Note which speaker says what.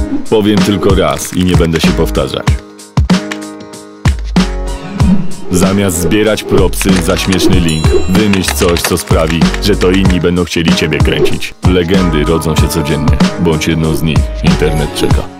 Speaker 1: Powiem tylko raz i nie będę się powtarzać. Zamiast zbierać propsy za śmieszny link, wymyśl coś, co sprawi, że to inni będą chcieli ciebie kręcić. Legendy rodzą się codziennie. Bądź jedną z nich. Internet czeka.